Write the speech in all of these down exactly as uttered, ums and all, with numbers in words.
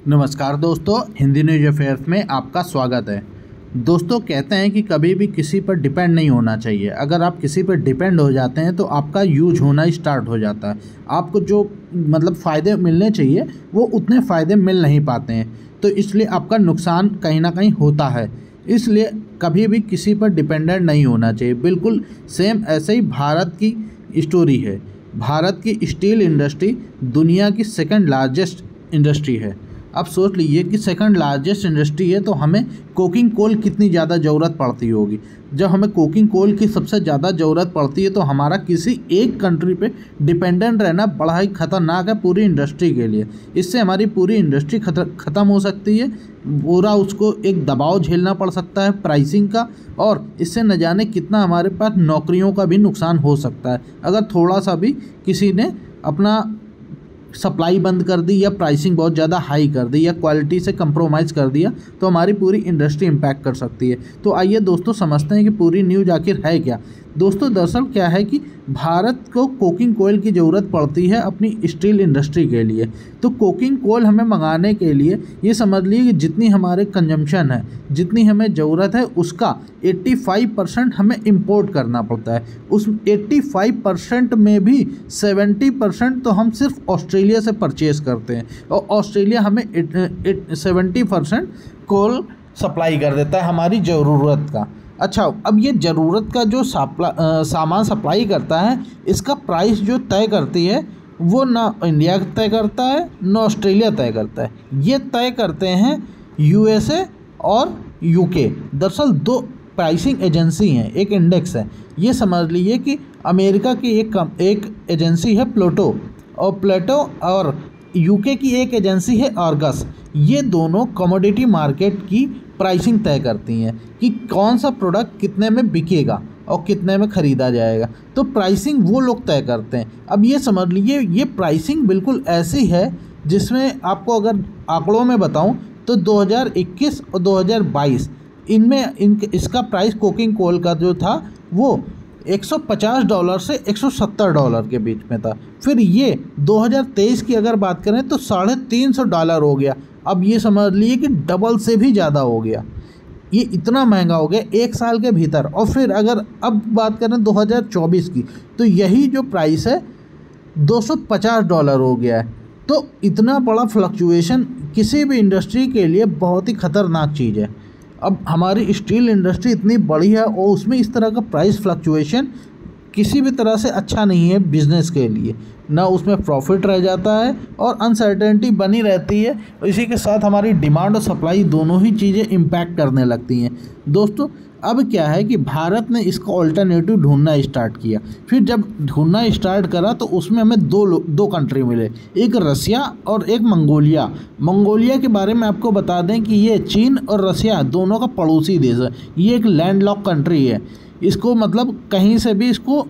नमस्कार दोस्तों, Hindi news affairs में आपका स्वागत है। दोस्तों, कहते हैं कि कभी भी किसी पर डिपेंड नहीं होना चाहिए। अगर आप किसी पर डिपेंड हो जाते हैं तो आपका यूज होना स्टार्ट हो जाता है। आपको जो मतलब फ़ायदे मिलने चाहिए वो उतने फ़ायदे मिल नहीं पाते हैं, तो इसलिए आपका नुकसान कहीं ना कहीं होता है। इसलिए कभी भी किसी पर डिपेंडेंट नहीं होना चाहिए। बिल्कुल सेम ऐसे ही भारत की स्टोरी है। भारत की स्टील इंडस्ट्री दुनिया की सेकंड लार्जेस्ट इंडस्ट्री है। अब सोच लीजिए कि सेकंड लार्जेस्ट इंडस्ट्री है तो हमें कोकिंग कोल कितनी ज़्यादा ज़रूरत पड़ती होगी। जब हमें कोकिंग कोल की सबसे ज़्यादा ज़रूरत पड़ती है तो हमारा किसी एक कंट्री पे डिपेंडेंट रहना बड़ा ही खतरनाक है पूरी इंडस्ट्री के लिए। इससे हमारी पूरी इंडस्ट्री ख़त्म हो सकती है। पूरा उसको एक दबाव झेलना पड़ सकता है प्राइसिंग का, और इससे न जाने कितना हमारे पास नौकरियों का भी नुकसान हो सकता है। अगर थोड़ा सा भी किसी ने अपना सप्लाई बंद कर दी या प्राइसिंग बहुत ज़्यादा हाई कर दी या क्वालिटी से कंप्रोमाइज़ कर दिया तो हमारी पूरी इंडस्ट्री इम्पैक्ट कर सकती है। तो आइए दोस्तों समझते हैं कि पूरी न्यूज़ आखिर है क्या। दोस्तों, दरअसल क्या है कि भारत को कोकिंग कोल की ज़रूरत पड़ती है अपनी स्टील इंडस्ट्री के लिए। तो कोकिंग कोल हमें मंगाने के लिए ये समझ लीजिए कि जितनी हमारे कंजम्पशन है, जितनी हमें ज़रूरत है, उसका पचासी परसेंट हमें इंपोर्ट करना पड़ता है। उस पचासी परसेंट में भी सत्तर परसेंट तो हम सिर्फ ऑस्ट्रेलिया से परचेज़ करते हैं, और ऑस्ट्रेलिया हमें सत्तर परसेंट कोल सप्लाई कर देता है हमारी ज़रूरत का। अच्छा, अब ये ज़रूरत का जो सप्ला सामान सप्लाई करता है, इसका प्राइस जो तय करती है वो ना इंडिया तय करता है ना ऑस्ट्रेलिया तय करता है। ये तय करते हैं यूएसए और यूके। दरअसल दो प्राइसिंग एजेंसी हैं, एक इंडेक्स है। ये समझ लीजिए कि अमेरिका की एक कम एक एजेंसी है प्लूटो, और प्लूटो और यूके की एक एजेंसी है आर्गस। ये दोनों कमोडिटी मार्केट की प्राइसिंग तय करती हैं कि कौन सा प्रोडक्ट कितने में बिकेगा और कितने में ख़रीदा जाएगा। तो प्राइसिंग वो लोग तय करते हैं। अब ये समझ लीजिए ये प्राइसिंग बिल्कुल ऐसी है जिसमें आपको अगर आंकड़ों में बताऊं तो दो हज़ार इक्कीस और दो हज़ार बाईस इनमें इन इसका प्राइस कोकिंग कोल का जो था वो एक सौ पचास डॉलर से एक सौ सत्तर डॉलर के बीच में था। फिर ये दो हज़ार तेईस की अगर बात करें तो साढ़े तीन सौ डॉलर हो गया। अब ये समझ लीजिए कि डबल से भी ज़्यादा हो गया। ये इतना महंगा हो गया एक साल के भीतर। और फिर अगर अब बात करें दो हज़ार चौबीस की तो यही जो प्राइस है दो सौ पचास डॉलर हो गया है। तो इतना बड़ा फ्लक्चुएशन किसी भी इंडस्ट्री के लिए बहुत ही ख़तरनाक चीज़ है। अब हमारी स्टील इंडस्ट्री इतनी बड़ी है और उसमें इस तरह का प्राइस फ्लक्चुएशन किसी भी तरह से अच्छा नहीं है बिज़नेस के लिए। ना उसमें प्रॉफिट रह जाता है और अनसर्टेनिटी बनी रहती है। इसी के साथ हमारी डिमांड और सप्लाई दोनों ही चीज़ें इम्पैक्ट करने लगती हैं। दोस्तों, अब क्या है कि भारत ने इसका ऑल्टरनेटिव ढूंढना स्टार्ट किया। फिर जब ढूंढना स्टार्ट करा तो उसमें हमें दो दो कंट्री मिले, एक रसिया और एक मंगोलिया। मंगोलिया के बारे में आपको बता दें कि ये चीन और रसिया दोनों का पड़ोसी देश है। ये एक लैंडलॉक कंट्री है। इसको मतलब कहीं से भी इसको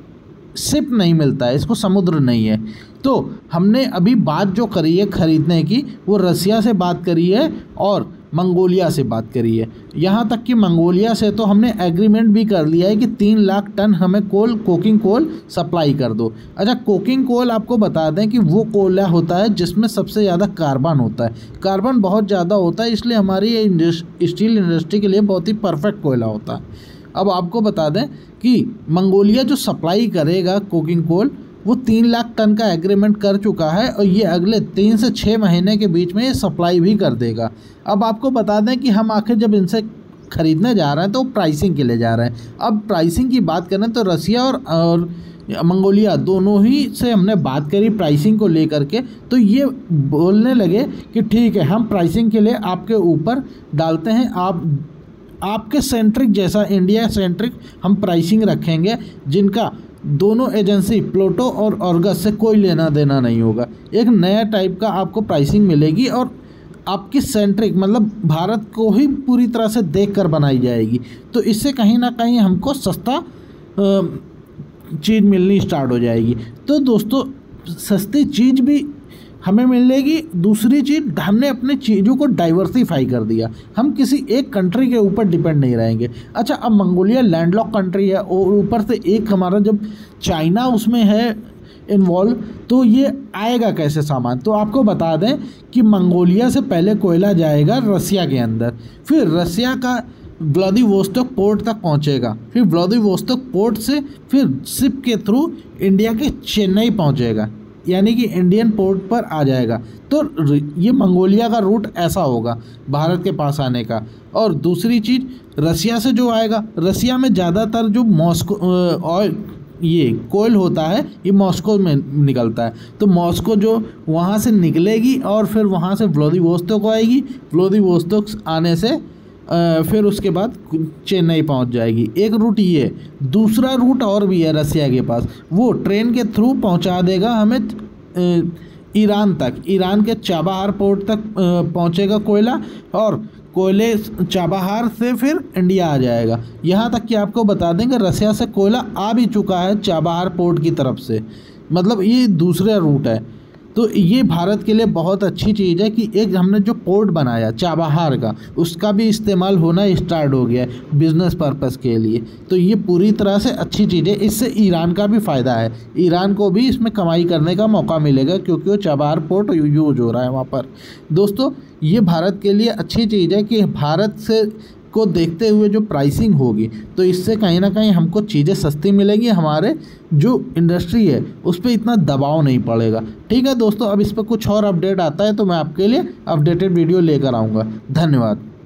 शिप नहीं मिलता है, इसको समुद्र नहीं है। तो हमने अभी बात जो करी है ख़रीदने की वो रसिया से बात करी है और मंगोलिया से बात करी है। यहाँ तक कि मंगोलिया से तो हमने एग्रीमेंट भी कर लिया है कि तीन लाख टन हमें कोल कोकिंग कोल सप्लाई कर दो। अच्छा, कोकिंग कोल आपको बता दें कि वो कोयला होता है जिसमें सबसे ज़्यादा कार्बन होता है। कार्बन बहुत ज़्यादा होता है, इसलिए हमारी ये स्टील इंडस्ट्री के लिए बहुत ही परफेक्ट कोयला होता है। अब आपको बता दें कि मंगोलिया जो सप्लाई करेगा कोकिंग कोल वो तीन लाख टन का एग्रीमेंट कर चुका है, और ये अगले तीन से छः महीने के बीच में ये सप्लाई भी कर देगा। अब आपको बता दें कि हम आखिर जब इनसे ख़रीदने जा रहे हैं तो प्राइसिंग के लिए जा रहे हैं। अब प्राइसिंग की बात करें तो रसिया और, और मंगोलिया दोनों ही से हमने बात करी प्राइसिंग को लेकर के। तो ये बोलने लगे कि ठीक है, हम प्राइसिंग के लिए आपके ऊपर डालते हैं, आप आपके सेंट्रिक जैसा इंडिया सेंट्रिक हम प्राइसिंग रखेंगे, जिनका दोनों एजेंसी प्लूटो और आर्गस से कोई लेना देना नहीं होगा। एक नया टाइप का आपको प्राइसिंग मिलेगी और आपकी सेंट्रिक मतलब भारत को ही पूरी तरह से देखकर बनाई जाएगी। तो इससे कहीं ना कहीं हमको सस्ता चीज़ मिलनी स्टार्ट हो जाएगी। तो दोस्तों, सस्ती चीज़ भी हमें मिलेगी। दूसरी चीज़, हमने अपने चीज़ों को डाइवर्सिफाई कर दिया। हम किसी एक कंट्री के ऊपर डिपेंड नहीं रहेंगे। अच्छा, अब मंगोलिया लैंडलॉक कंट्री है और ऊपर से एक हमारा जब चाइना उसमें है इन्वॉल्व, तो ये आएगा कैसे सामान। तो आपको बता दें कि मंगोलिया से पहले कोयला जाएगा रसिया के अंदर, फिर रसिया का व्लादिवोस्तोक पोर्ट तक पहुंचेगा, फिर व्लादिवोस्तोक पोर्ट से फिर शिप के थ्रू इंडिया के चेन्नई पहुंचेगा, यानी कि इंडियन पोर्ट पर आ जाएगा। तो ये मंगोलिया का रूट ऐसा होगा भारत के पास आने का। और दूसरी चीज़, रसिया से जो आएगा, रसिया में ज़्यादातर जो मॉस्को ऑयल ये कोयल होता है ये मॉस्को में निकलता है, तो मॉस्को जो वहाँ से निकलेगी और फिर वहाँ से व्लादिवोस्तोक आएगी, व्लादिवोस्तोक आने से आ, फिर उसके बाद चेन्नई पहुंच जाएगी। एक रूट ये, दूसरा रूट और भी है रसिया के पास, वो ट्रेन के थ्रू पहुंचा देगा हमें ईरान तक, ईरान के चाबहार पोर्ट तक पहुंचेगा कोयला, और कोयले चाबहार से फिर इंडिया आ जाएगा। यहाँ तक कि आपको बता दें कि रसिया से कोयला आ भी चुका है चाबहार पोर्ट की तरफ से, मतलब ये दूसरा रूट है। तो ये भारत के लिए बहुत अच्छी चीज़ है कि एक हमने जो पोर्ट बनाया चाबहार का, उसका भी इस्तेमाल होना स्टार्ट हो गया है बिज़नेस पर्पस के लिए। तो ये पूरी तरह से अच्छी चीज़ है, इससे ईरान का भी फ़ायदा है, ईरान को भी इसमें कमाई करने का मौका मिलेगा क्योंकि वो चाबहार पोर्ट यूज हो रहा है वहाँ पर। दोस्तों, ये भारत के लिए अच्छी चीज़ है कि भारत से को देखते हुए जो प्राइसिंग होगी, तो इससे कहीं ना कहीं हमको चीज़ें सस्ती मिलेंगी, हमारे जो इंडस्ट्री है उस पर इतना दबाव नहीं पड़ेगा। ठीक है दोस्तों, अब इस पर कुछ और अपडेट आता है तो मैं आपके लिए अपडेटेड वीडियो लेकर आऊँगा। धन्यवाद।